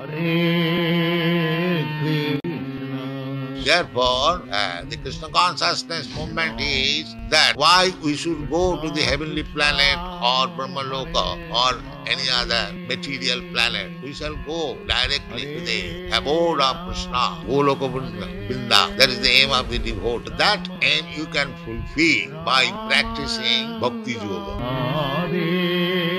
Therefore, the Krishna consciousness movement is that why we should go to the heavenly planet or Brahmaloka or any other material planet. We shall go directly to the abode of Krishna, Goloka Vrinda. That is the aim of the devote. That aim you can fulfill by practicing Bhakti Yoga.